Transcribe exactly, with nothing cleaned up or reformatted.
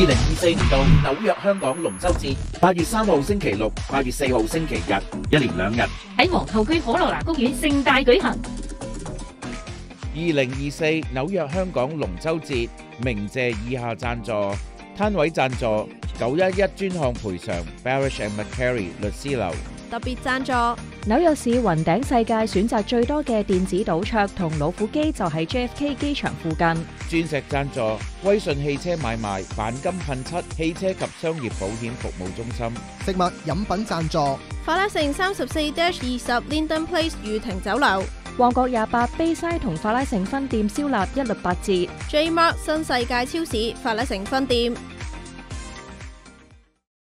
二零二四年度紐約香港龍舟節，八月三號星期六、八月四號星期日，一連兩日喺皇后區火羅蘭公園盛大舉行。 二零二四紐約香港龍舟節，鳴謝以下贊助：攤位贊助九一一專項賠償 Barish and McCary 律師樓。 特別贊助紐約市雲頂世界選擇最多嘅電子賭桌同老虎機就喺 J F K 機場附近。 鑽石贊助威信汽車買賣鈑金噴漆汽車及商業保險服務中心。 食物飲品贊助法拉盛三十四 dash 二十 Linden Place 御庭酒樓。 旺角廿八 Bayside 同法拉盛分店燒臘一律八折。 J Mark 新世界超市法拉盛分店。